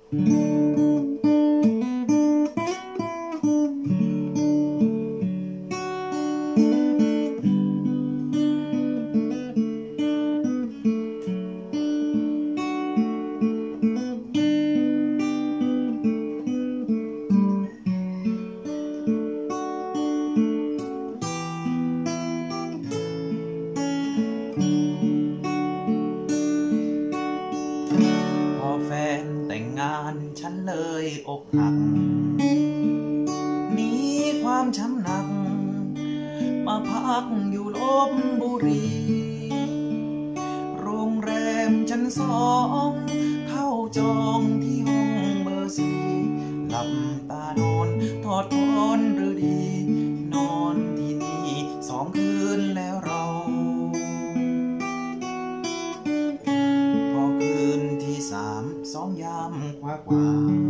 แฟนแต่งงานฉันเลยอกหักหนีความช้ำหนักมาพักอยู่ลพบุรีโรงแรมชั้น2เข้าจองที่ห้องเบอร์4หลับตานอนทอดทอนหรือดีนอนที่นี่2 คืนแล้วเรา2 ยามกว่า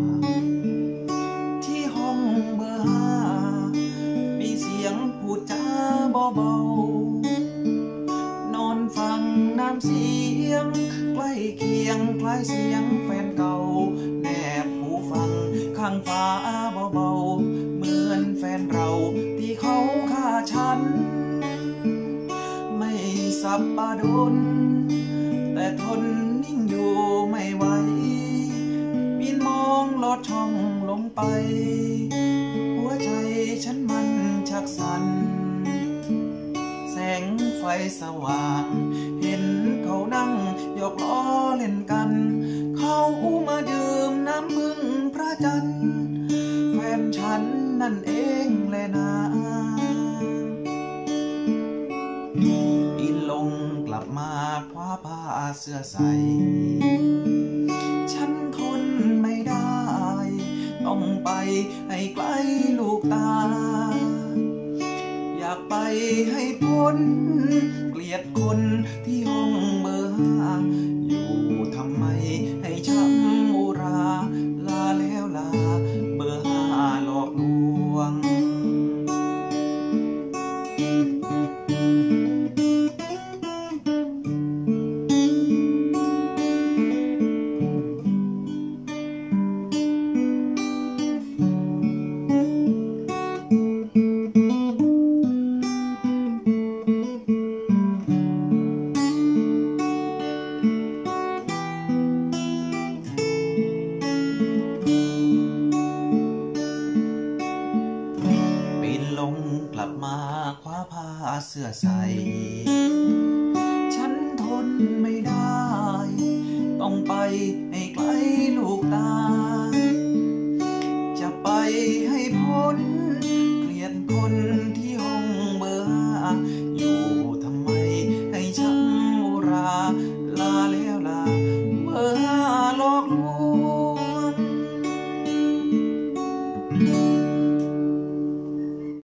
ที่ห้องเบอร์5มีเสียงพูดจาเบาๆนอนฟังน้ำเสียงใกล้เคียงคล้ายเสียงแฟนเก่าแนบหูฟังข้างฟ้าเบาๆเหมือนแฟนเราที่เขาฆ่าฉันไม่สับปะรดแต่ทนนิ่งอยู่ไม่ไหวบินมองลอดช่องลงไปหัวใจฉันมันชักสั่นแสงไฟสว่างเห็นเขานั่งหยอกล้อเล่นกันเขามาดื่มน้ำพึ่งพระจันทร์แฟนฉันนั่นเองแหละนะบินลงกลับมาคว้าผ้าเสื้อใส่ฉันทนไม่ได้ต้องไปให้ไกลลูกตาอยากไปให้พ้นเกลียดคนที่ห้องเบอร์5อยู่ทำไมให้ช้ำอุราลาแล้วลาเบอร์5หลอกลวงกลับมาคว้าผ้าเสื้อใส่ฉันทนไม่ได้ต้องไปให้ไกลลูกตา